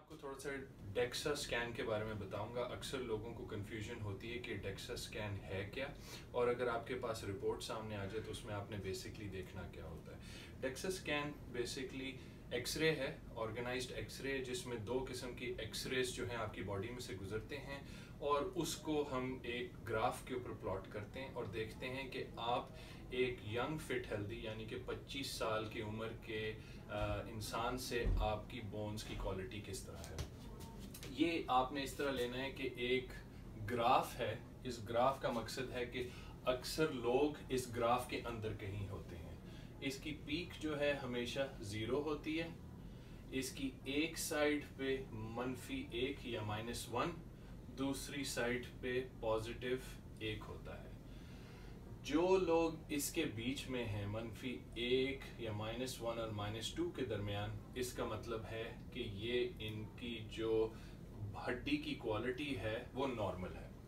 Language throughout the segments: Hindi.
आपको थोड़ा सा डेक्सा स्कैन के बारे में बताऊंगा। अक्सर लोगों को कंफ्यूजन होती है कि डेक्सा स्कैन है क्या, और अगर आपके पास रिपोर्ट सामने आ जाए तो उसमें आपने बेसिकली देखना क्या होता है। डेक्सा स्कैन बेसिकली एक्सरे है, ऑर्गेनाइज्ड एक्सरे, जिसमें दो किस्म की एक्सरेज जो हैं आपकी बॉडी में से गुजरते हैं और उसको हम एक ग्राफ के ऊपर प्लॉट करते हैं और देखते हैं कि आप एक यंग फिट हेल्दी यानी कि 25 साल की उम्र के इंसान से आपकी बोन्स की क्वालिटी किस तरह है। ये आपने इस तरह लेना है कि एक ग्राफ है। इस ग्राफ का मकसद है कि अक्सर लोग इस ग्राफ के अंदर कहीं होते हैं। इसकी पीक जो है हमेशा 0 होती है, इसकी एक साइड पे -1 या -1, दूसरी साइड पे +1 होता है। जो लोग इसके बीच में हैं -1 या -1 और -2 के दरमियान, इसका मतलब है कि ये इनकी जो हड्डी की क्वालिटी है वो नॉर्मल है।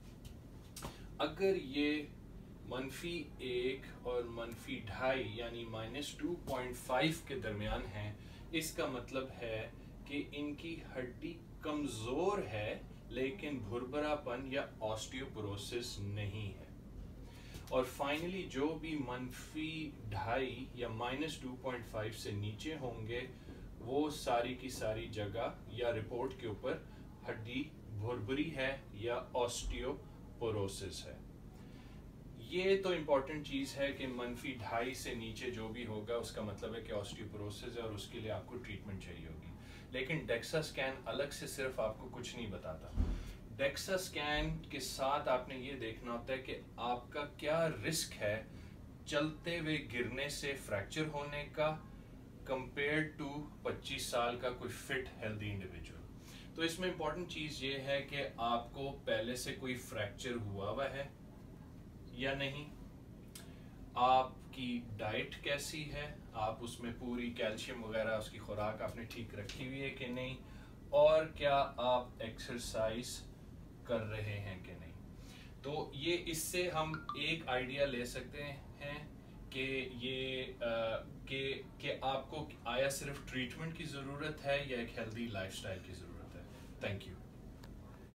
अगर ये -1 और -2.5 यानी -2.5 के दरमियान है, इसका मतलब है कि इनकी हड्डी कमज़ोर है लेकिन भुरभरापन या ऑस्टियोपोरोसिस नहीं है। और फाइनली जो भी -2.5 या -2.5 से नीचे होंगे वो सारी की सारी जगह या रिपोर्ट के ऊपर हड्डी भुरभुरी है या ऑस्टियोपोरोसिस है। ये तो इम्पॉर्टेंट चीज़ है कि -2.5 से नीचे जो भी होगा उसका मतलब है कि ऑस्टियोपोरोसिस है और उसके लिए आपको ट्रीटमेंट चाहिए होगी। लेकिन डेक्सा स्कैन अलग से सिर्फ आपको कुछ नहीं बताता। डेक्सा स्कैन के साथ आपने ये देखना होता है कि आपका क्या रिस्क है चलते हुए गिरने से फ्रैक्चर होने का कंपेयर टू 25 साल का कोई फिट हेल्दी इंडिविजुअल। तो इसमें इम्पॉर्टेंट चीज़ ये है कि आपको पहले से कोई फ्रैक्चर हुआ है या नहीं, आपकी डाइट कैसी है, आप उसमें पूरी कैल्शियम वगैरह उसकी खुराक आपने ठीक रखी हुई है कि नहीं, और क्या आप एक्सरसाइज कर रहे हैं कि नहीं। तो ये इससे हम एक आइडिया ले सकते हैं कि ये कि आपको आया सिर्फ ट्रीटमेंट की ज़रूरत है या एक हेल्दी लाइफस्टाइल की ज़रूरत है। Thank you.